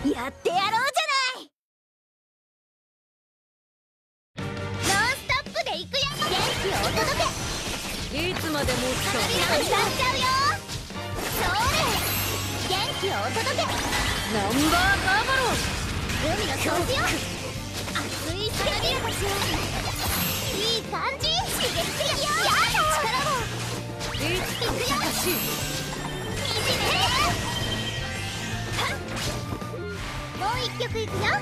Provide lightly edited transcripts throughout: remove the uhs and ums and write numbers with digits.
やってやろうじゃない。ノンストップで行くよ。元気をお届け。 いつまでもつか花火が歌っちゃうよ。それ、元気をお届け。 ナンバーガーバロ海の掃除よ。熱い花火が立ちよ。いい感じ。刺激的よ。やだ力を。 いつかしかしもう一曲いくよ。リズム上げるよ。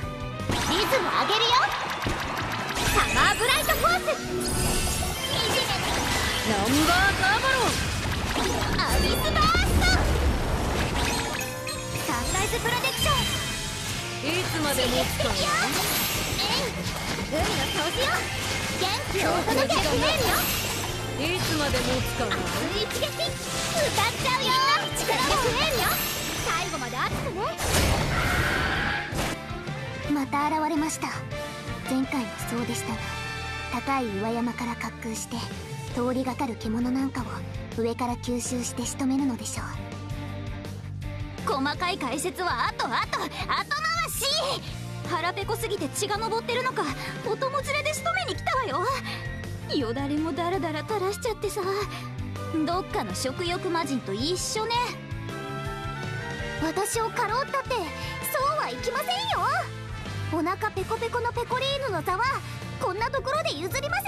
サマーブライトフォース。 ナンバーガーバロアビスバースト。サンライズプロテクション。 いつまでもつか海の掃除よ。元気をお届け。フレームよ。 いつまでもつか熱い一撃。歌っちゃうよ。力をフレームよ。最後まで熱くね。また現れました。前回もそうでしたが、高い岩山から滑空して通りがかる獣なんかを上から吸収して仕留めるのでしょう。細かい解説は後回し。腹ペコすぎて血が上ってるのか、お供連れで仕留めに来たわよ。よだれもダラダラ垂らしちゃってさ、どっかの食欲魔人と一緒ね。私を狩ろうったってそうはいきませんよ。お腹ペコペコのペコリーヌの座はこんなところで譲りません。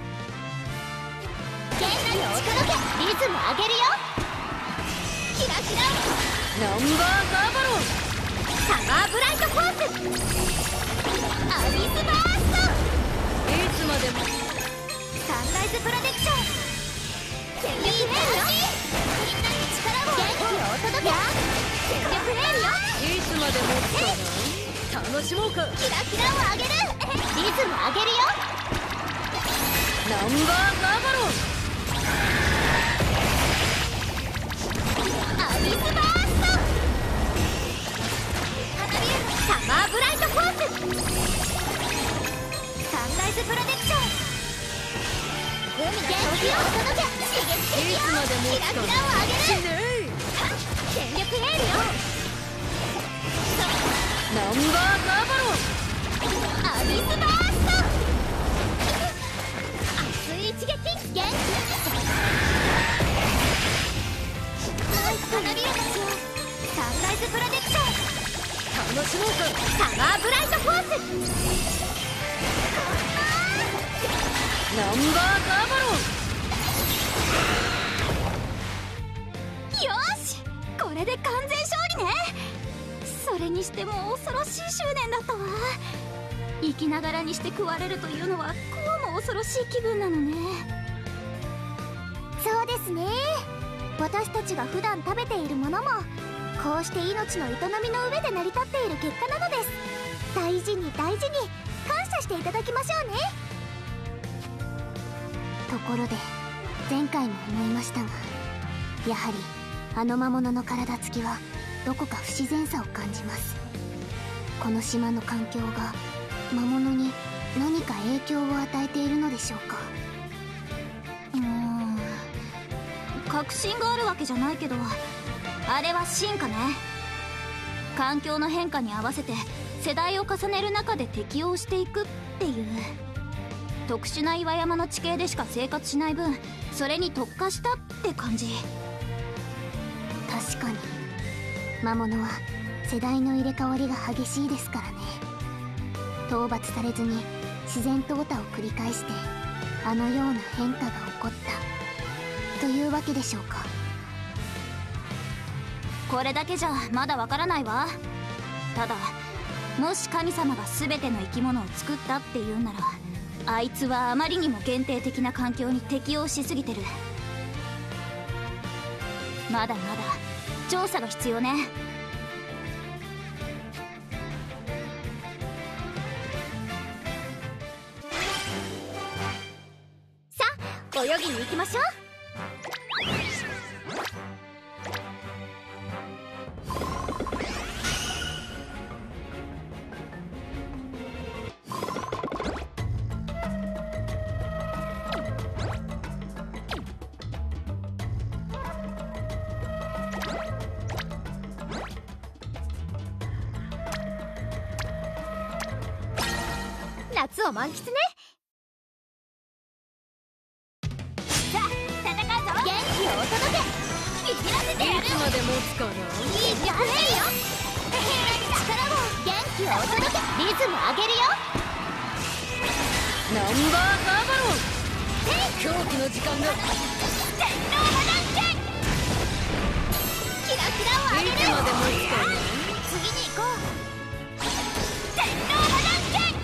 元気をお届け。リズム上げるよ。キラキラ。 ナンバーガーバロサマーブライトフォース。アビスバースト。 いつまでもサンライズプロテクション。全力エールよ。みんなに力を。元気をお届け。全力エールよ。 いつまでもつか楽しもうか。 キラキラを上げる。リズム上げるよ。 ナンバーガーバロアビスバースト。花びらサマーブライトフォース。サンライズプロテクション。海元気をお届け。刺激的よ。 いつまでもキラキラを上げる。全力エールよ。 ナンバーガーバロアビスバースト。熱い一撃。元気。花びらたちよ。サンライズプロテクション。 楽しもうか。 サマーブライトフォース。 ナンバーガーバロよし、これで完全勝利ね。それにしても恐ろしい執念だったわ。生きながらにして食われるというのはこうも恐ろしい気分なのね。そうですね。私たちが普段食べているものもこうして命の営みの上で成り立っている結果なのです。大事に大事に感謝していただきましょうね。ところで前回も思いましたが、やはりあの魔物の体つきはどこか不自然さを感じます。この島の環境が魔物に何か影響を与えているのでしょうか。確信があるわけじゃないけど、あれは進化ね。環境の変化に合わせて世代を重ねる中で適応していくっていう特殊な岩山の地形でしか生活しない分、それに特化したって感じ。確かに魔物は世代の入れ替わりが激しいですからね。討伐されずに自然淘汰を繰り返してあのような変化が起こったというわけでしょうか。これだけじゃまだわからないわ。ただもし神様が全ての生き物を作ったっていうんなら、あいつはあまりにも限定的な環境に適応しすぎてる。まだまだ調査が必要ね。さあ泳ぎに行きましょう。 夏を満喫ね。 さあ戦うぞ。元気をお届け。ビビらせてやる。 いつまで持つかな。 いいじゃん。力を元気をお届け。リズム上げるよ。 ナンバーガーバロン。狂気の時間だ。 天皇魔断剣。キラキラを上げる。 いつまで持つかな。 次に行こう。天皇魔断剣。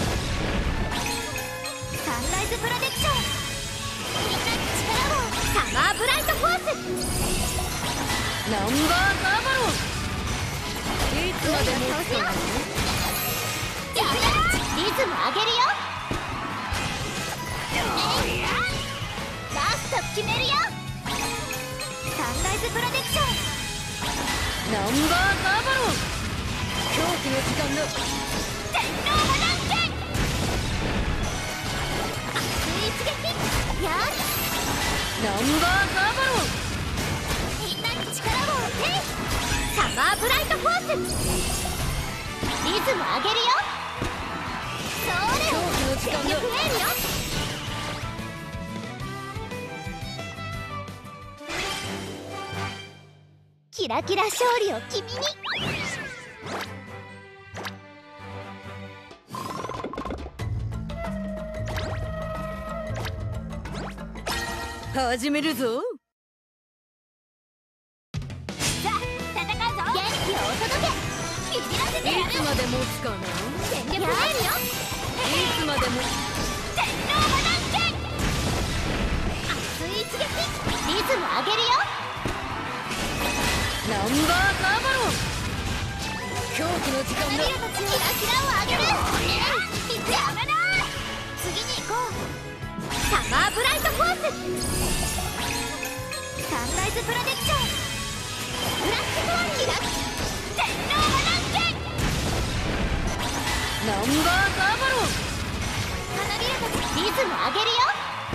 サンライズプロテクション。みんな力を。サマーブライトフォース。 ナンバーガーバロン。いつまで持つかな。 リズム上げるよ。ラスト決めるよ。サンライズプロテクション。 ナンバーガーバロン。狂気の時間だ。 天皇魔断剣。一撃やっ。 ナンバーガーバロン。 みんなに力を。サマーブライトフォース。リズム上げるよ。それ。 狂気の時間だ。 全力エールよ。キラキラ勝利を君に。 始めるぞ。 さあ戦うぞ。元気をお届け。ビビらせてやる。 いつまで持つかな。 全力エールよ。 いつまでも。 天皇魔断剣。熱い一撃。リズム上げるよ。 ナンバーガーバロン。狂気の時間だ。 キラキラを上げる。やめな。次に行こう。サマーブライトフォース。サンライズプロテクション。フラッシュフォーキラ。天皇魔断剣。 ナンバーガーバロン。 花びらたち。リズム上げるよ。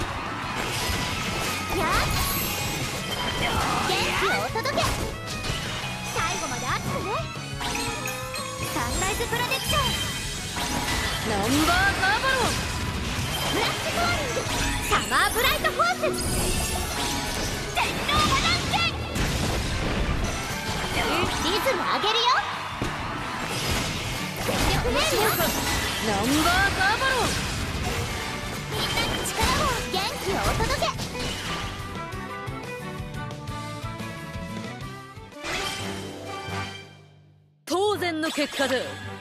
やっ。元気をお届け。最後まで熱くね。サンライズプロテクション。 ナンバーガーバロン。 フラッシュフォーリング。サマーブライトフォース。天皇魔断剣。リズム上げるよ。全力エールよ。 ナンバーガーバロン。 みんなに力を。元気をお届け。 当然の結果だ。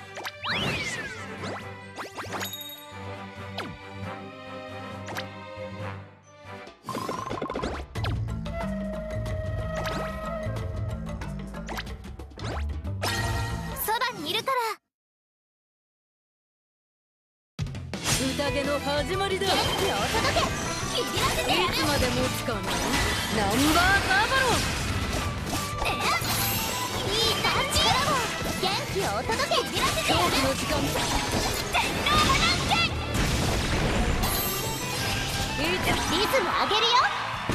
そばにいるから。 宴の始まりだ。 元気をお届け。ビビらせてやる。 いつまで持つかな。ナンバーガーバロン。 いい感じ。元気をお届け。ビビらせて狂やる。 気の時間だ。 天皇魔断剣。 いつ。 リズム上げるよ。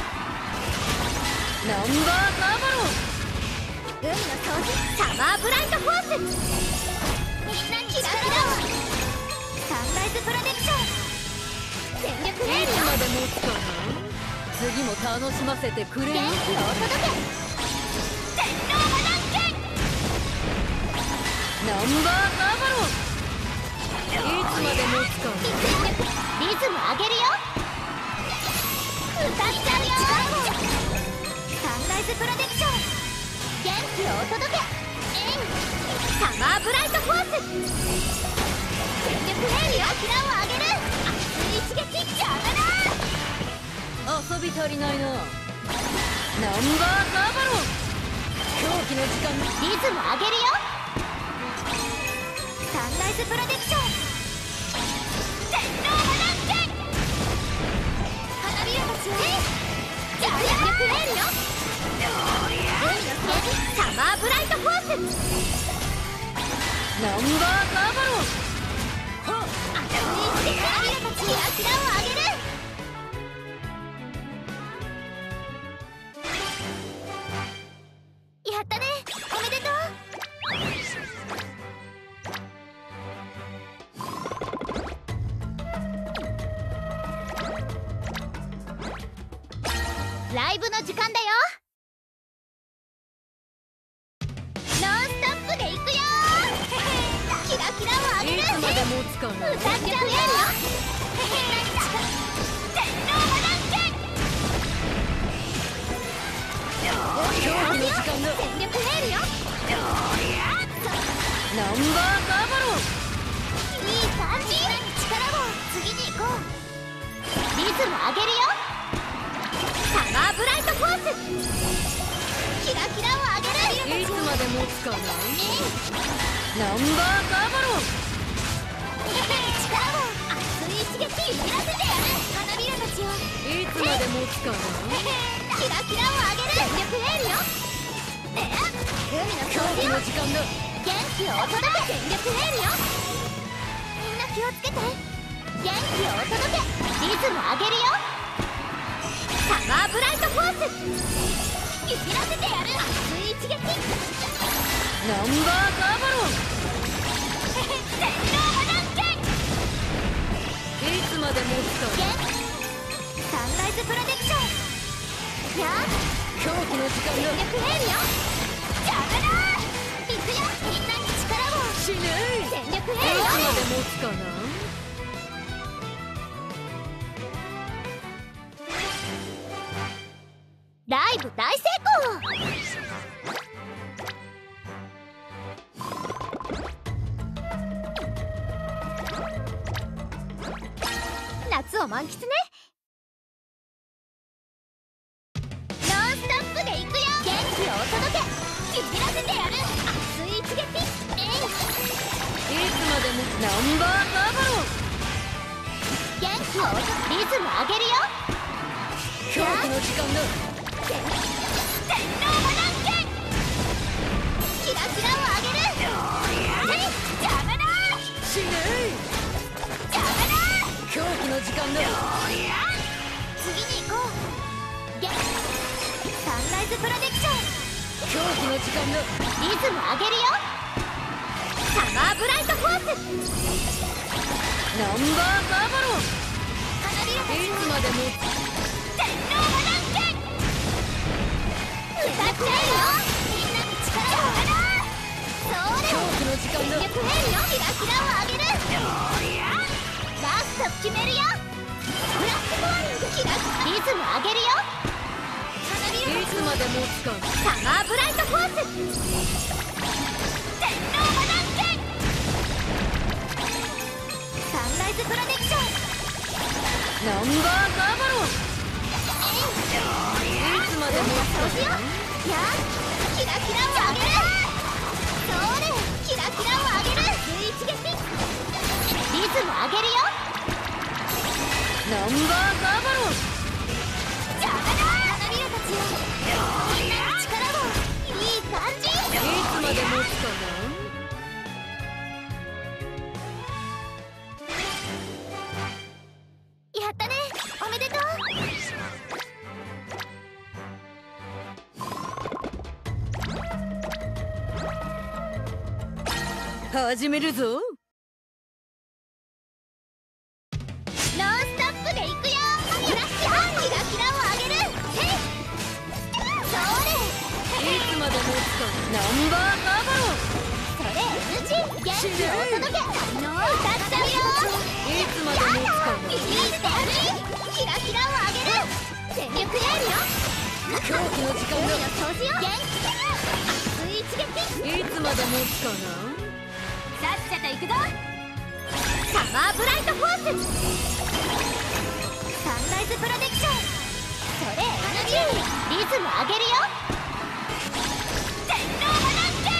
ナンバーガーバロン。 海の掃除。サマーブライトフォース。みんなに力を。サンライズプロテクション。全力エールよ。 いつまで持つかな。次も楽しませてくれよ。 元気をお届け。天皇魔断剣。 ナンバーガーバロン。いつまで持つかな。 全力。リズム上げるよ。歌っちゃうよ。サンライズプロテクション。元気をお届け。サマーブライトフォース。全力エールよ。キラを上げる。熱い一撃。邪魔だ。 遊び足りないな。ナンバーガーバロン。狂気の時間。 リズム上げるよ。サンライズプロテクション。天皇魔断剣。花びらたちを。全力エールよ。海の掃除。サマーブライトフォース。 ナンバーガーバロン。 熱い一撃。花びらたち。キラキラを上げる。やったね。おめでとう。 ライブの時間だよ。ノンストップでいくよ。キラキラをあげる。 いつまで持つかな。 歌っちゃうよ。天皇はなんて狂気の時間だ。 全力エールよ。 ナンバーカーバロー。 いい感じ。力を次に行こう。リズム上げるよ。サマーブライトフォース。キラキラを上げる。 いつまで持つかな。ナンバーカーバロー。 力を熱い一撃揺らせてやる。花びらたちをいつまで持つかな。 キラキラを上げる。全力エールよ。海の狂気の時間だ。 元気をお届け。全力エールよ。みんな気をつけて。元気をお届け。リズム上げるよ。サマーブライトフォース。揺らせてやる。熱い一撃。 ナンバーカーバロー。 天皇はなんていつまで持つかな。 サンライズプロテクション。やあ狂気の時間全だ。 力エールよ。邪魔だ。いくよ。みんなに力を。 死ね全力エールよ。 いつまで持つかな。 ライブ大成功。夏を満喫ね。ノンストップでいくよ。元気をお届け。揺らせてやる。熱い一撃。 いつまでもナンバーカーバロー。 元気をお届け。リズム上げるよ。 狂気の時間だ。 天皇はなんてキラキラを上げる。邪魔だ。 死ね邪魔だ。 狂気の時間だ。 次に行こう。サンライズプロテクション。 狂気の時間だ。 リズム上げるよ。サマーブライトフォース。 ナンバーカーバロー。 花びらたちいつまでも天皇はなんて歌ってるよ。みんなに力を。そう狂気の時間だ。 全力エールよ。キラキラを上げる。ラスト決めるよ。ブラックボーリング。キラリズム上げるよ。花びらいつまで持つかな。 サマーブライトフォース。天皇はなんてサンライズプロテクション。 ナンバーカーバロー。いつまで持つそうしよう。 かな。 やあキラキラを上げる。それキラキラを上げる。一撃。リズム上げるよ。 ナンバーカーバロー。 邪魔だ。花びらたちよ。みんなに力を。いい感じ。 いつまで持つかな。 やったね。おめでとう。 始めるぞ。 ノンストップでいくよ。キラキラを上げる。それいつまで持つかな。ナンバーカーバロー。 それ NG。元気をお届け。歌っちゃうよ。 いつまで持つかな。 いいってやる。キラキラを上げる。全力エールよ。 狂気の時間海のだ。 掃除よ。元気。熱い一撃。 いつまで持つかな。 さっさと行くぞ。サマーブライトフォース。サンライズプロテクション。それ NG。リズム上げるよ。天皇はなんて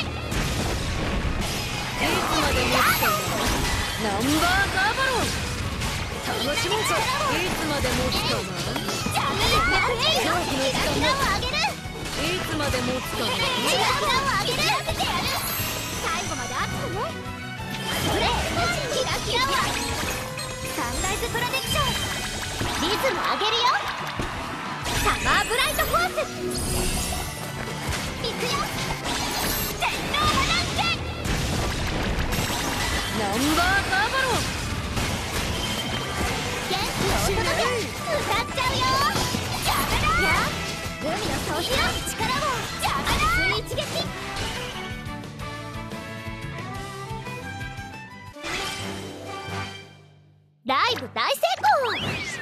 いつまで持つかな。ナンバーカーバロー。楽しもうか。いつまで持つかな。 邪魔だ。キラキラを上げる。 いつまで持つかな。 キラキラを上げる。最後まで熱くね。それキラキラはサンライズプロテクション。リズム上げるよ。サマーブライトフォース。いくよ。天皇はなんてナンバーカーバロー。 元気をお届け。歌っちゃうよ。邪魔だ。やのひらに力を邪魔だ。水一撃。ライブ大成功。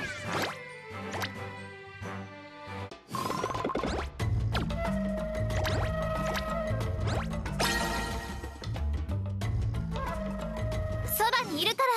そばにいるから。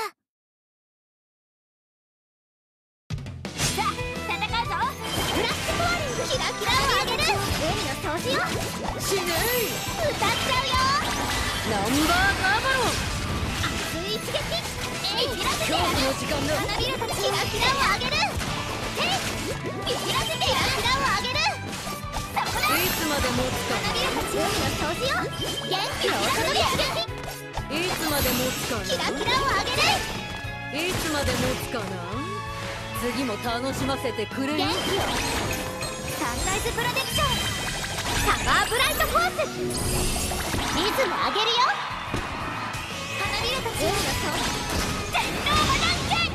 さあ戦うぞ。フラッシュコアリング。キラキラを上げる。海の掃除よ。 死ね歌っちゃうよ。 ナンバーガーバロン。 熱い一撃。いじらせてやる。 恐怖の時間だ。 花びらたち。キラキラを上げる。いじらせてやる。キラキラを上げる。そこだ。 いつまで持つか花びらたち。海の掃除よ。元気なお届け。 いつまで持つかキラキラを上げる。 いつまで持つかな。次も楽しませてくれよ。 元気よ。サンライズプロテクション。サマーブライトフォース。リズム上げるよ。花びらたち。海の掃除。天皇魔断剣。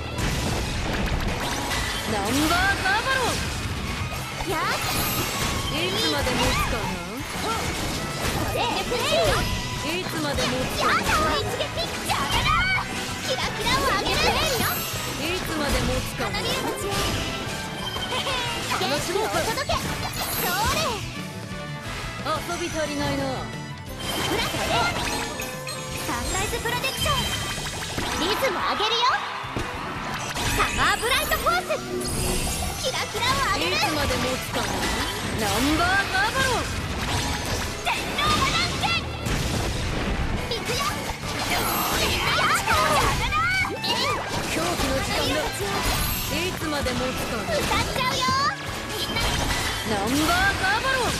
ナンバーガーバロン。 よし。 いつまで持つかそれでプレイよ。 な。いつまで持つやだ。 かな。 一撃。邪魔だ。キラキラを上げる。プレイよ。 いつまで持つかな。 花びらたち。元気をお届け。それ。 遊び足りないな。 フラッシュサンライズプロテクション。リズム上げるよ。サマーブライトフォース。キラキラを上げる。 いつまで持つかな。ナンバーガーバロン。 天皇魔断剣。いくよ。やだ。 狂気の時間だ。いつまで持つかな。 歌っちゃうよ。みんなナンバーガーバロン。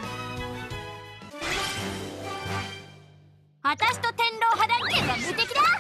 私と天狼破断剣は無敵だ。